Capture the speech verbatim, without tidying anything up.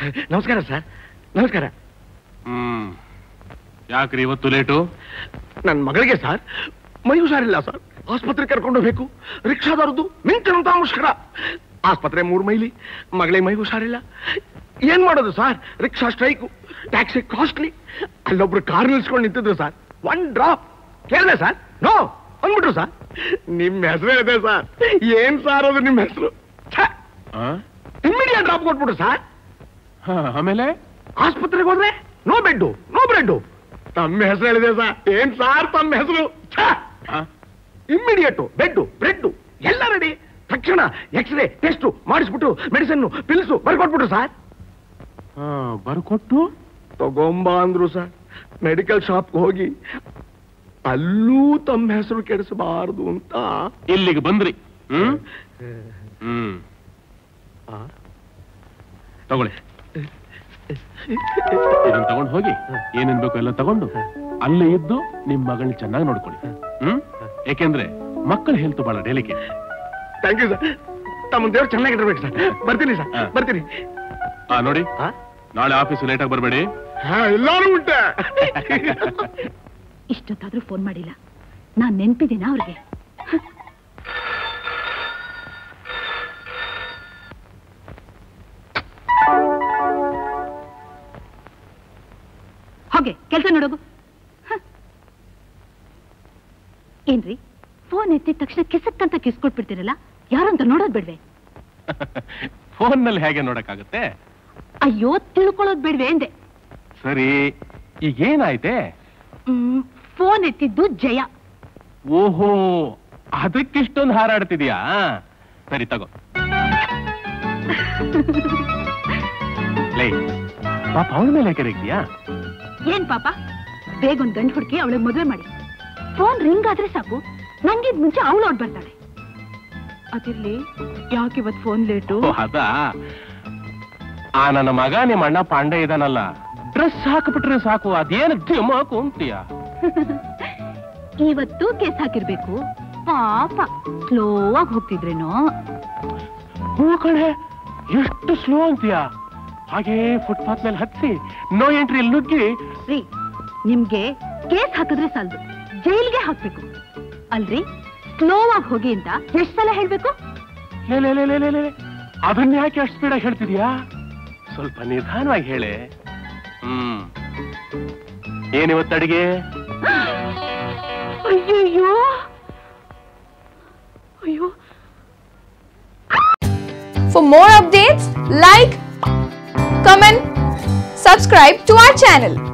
ನಮಸ್ಕಾರ ಸರ್, ನಮಸ್ಕಾರ. ಹ್ಮ್ ಯಾಕ್ರಿ ಇವತ್ತು ಲೇಟು? ನನ್ನ ಮಗಳಿಗೆ ಸರ್ ಮೈ ಹುಷಾರಿಲ್ಲ ಸರ್, ಆಸ್ಪತ್ರೆ ಕರ್ಕೊಂಡು ಹೋಗ್ಬೇಕು. ರಿಕ್ಷಾದವ್ರದ್ದು ಮಿಂಚನಂತ ಮುಷ್ಕರ. ಆಸ್ಪತ್ರೆ ಮೂರು ಮೈಲಿ, ಮಗಳಿಗೆ ಮೈ ಹುಷಾರಿಲ್ಲ. ಏನ್ ಮಾಡೋದು sir? Rickshaw strike, taxi costly. ಅಲ್ಲೊಬ್ರು ಕಾರ್ ನಿಲ್ಸ್ಕೊಂಡು ನಿಂತಿದ್ರು ಸರ್. ಒನ್ ಡ್ರಾಪ್ ಕೇಳಿದೆ ಸರ್, ನೋ ಅಂದ್ಬಿಟ್ರು ಸರ್. ನಿಮ್ಮ ಹೆಸರು ಹೇಳಿದೆ ಸರ್. ಏನ್ ಸಾರ್ ಅದು ನಿಮ್ಮ ಹೆಸರು? ಇಮ್ಮಿಡಿಯೇಟ್ ಡ್ರಾಪ್ ಕೊಟ್ಬಿಟ್ರು ಸರ್. ಆಮೇಲೆ ಆಸ್ಪತ್ರೆಗೆ ಹೋದ್ರೆ ನೋ ಬೆಡ್ಡು, ನೋ ಬ್ರೆಡ್ಡು. ತಮ್ಮ ಹೆಸರು ಹೇಳಿದೆ ಸರ್. ಏನ್ ಸಾರ್ ತಮ್ಮ ಹೆಸರು? ಇಮ್ಮಿಡಿಯೇಟು ಬೆಡ್ಡು ಬ್ರೆಡ್ಡು ಎಲ್ಲ ರೆಡಿ. ತಕ್ಷಣ ಎಕ್ಸ್ರೇ ಟೆಸ್ಟ್ ಮಾಡಿಸ್ಬಿಟ್ಟು ಮೆಡಿಸಿನ್ ಪಿಲ್ಸು ಬರ್ಕೊಟ್ಬಿಟ್ರು ಸರ್. ಬರ್ಕೊಟ್ಟು ತಗೊಂಬ ಅಂದ್ರು ಸರ್. ಮೆಡಿಕಲ್ ಶಾಪ್ಗೆ ಹೋಗಿ ಅಲ್ಲೂ ತಮ್ಮ ಹೆಸರು ಕೆಡಿಸಬಾರದು ಅಂತ ಇಲ್ಲಿಗೆ ಬಂದ್ರಿ. ಹ್ಮ್ ಹ್ಮ್ ತಗೊಳ್ಳಿ, ಇದನ್ನ ತಗೊಂಡು ಹೋಗಿ ಏನೇನ್ ಬೇಕು ಎಲ್ಲ ತಗೊಂಡು ಅಲ್ಲೇ ಇದ್ದು ನಿಮ್ ಮಗಳನ್ನ ಚೆನ್ನಾಗಿ ನೋಡ್ಕೊಳ್ಳಿ. ಹ್ಮ್ ಯಾಕೆಂದ್ರೆ ಮಕ್ಕಳ ಹೆಲ್ತ್ ಬಹಳ ಡೆಲಿಕೇಟ್. Thank you sir. ತಮ್ಮ ದೇವ್ರು ಚೆನ್ನಾಗಿರ್ಬೇಕು ಸರ್. ಬರ್ತೀನಿ ಸರ್, ಬರ್ತೀನಿ. ಹಾ ನೋಡಿ, ನಾಳೆ ಆಫೀಸ್ ಲೇಟ್ ಆಗಿ ಬರ್ಬೇಡಿ. ಹಾ ಎಲ್ಲಾರು ಉಂಟ. ಇಷ್ಟೊತ್ತಾದ್ರೂ ಫೋನ್ ಮಾಡಿಲ್ಲ. ನಾನ್ ನೆನ್ಪಿದ್ದೀನ ಅವ್ರಿಗೆ? ಹೋಗೆ ಕೆಲ್ಸ ನೋಡೋಗು. ಏನ್ರಿ ಫೋನ್ ಎತ್ತಿದ ತಕ್ಷಣ ಕಿಸಕ್ಕಂತ ಕಿಸ್ಕೊಟ್ಬಿಡ್ತೀರಲ್ಲ, ಯಾರಂತ ನೋಡೋದ್ ಬೇಡ್ವೆ? ಫೋನ್ ನಲ್ಲಿ ಹೇಗೆ ನೋಡಕ್ಕಾಗುತ್ತೆ? ಅಯ್ಯೋ ತಿಳ್ಕೊಳ್ಳೋದ್ ಬೇಡ್ವೆ ಎಂದೆ. ಸರಿ, ಈಗೇನಾಯ್ತೆ? ಹ್ಮ್ ಫೋನ್ ಎತ್ತಿದ್ದು ಜಯ. ಓಹೋ, ಅದಕ್ಕಿಷ್ಟೊಂದು ಹಾರಾಡ್ತಿದ್ಯಾ? ಸರಿ ತಗೋ. ಲೇ ಪಾಪ ಅವಳ ಮೇಲೆ ಕರೆಗ್ತೀಯಾ? ಏನ್ ಪಾಪ? ಬೇಗ ಒಂದ್ ಗಂಡು ಹುಡುಕಿ ಅವಳಿಗೆ ಮದುವೆ ಮಾಡಿ. ಫೋನ್ ರಿಂಗ್ ಆದ್ರೆ ಸಾಕು, ನಂಗಿದ್ ಮುಂಚೆ ಅವಳು ಓಡ್ ಬರ್ತಾಳೆ. ಅದಿರ್ಲಿ, ಯಾಕೆ ಇವತ್ ಫೋನ್ ಲೇಟು? ಅದಾ, ಆ ನನ್ನ ಮಗ ನಿಮ್ಮ ಅಣ್ಣ ಪಾಂಡೆ ಇದಾನಲ್ಲ, ಡ್ರೆಸ್ ಹಾಕ್ಬಿಟ್ರೆ ಸಾಕು ಅದೇನು ದಿಮಾಕು ಅಂತೀಯ. ಇವತ್ತು ಕೇಸ್ ಹಾಕಿರ್ಬೇಕು. ಪಾಪ ಸ್ಲೋ ಆಗಿ ಹೋಗ್ತಿದ್ರೇನೋ. ಹೂ ಕಣೆ, ಎಷ್ಟು ಸ್ಲೋ ಅಂತೀಯ. ಹಾಗೆ ಫುಟ್ಪಾತ್ ಮೇಲೆ ಹತ್ತಿ ನೋ ಎಂಟ್ರಿ ನುಗ್ಗಿ. ರೀ, ನಿಮ್ಗೆ ಕೇಸ್ ಹಾಕಿದ್ರೆ ಸಾಲದು, ಜೈಲ್ಗೆ ಹಾಕ್ಬೇಕು ಅಲ್ರಿ? ಸ್ಲೋ ಆಗಿ ಹೋಗಿ ಅಂತ ಎಷ್ಟ್ ಸಲ ಹೇಳ್ಬೇಕು? ಅದನ್ನ ಯಾಕೆ ಅಷ್ಟು ಸ್ಪೀಡಾಗಿ ಹೇಳ್ತಿದ್ಯಾ? ಸ್ವಲ್ಪ ನಿಧಾನವಾಗಿ ಹೇಳೆ. ಹ್ಮ್ ಏನಿವತ್ತು ಅಡಿಗೆ? ಅಯ್ಯಯ್ಯೋ ಅಯ್ಯೋ. For more updates, like, comment, subscribe to our channel.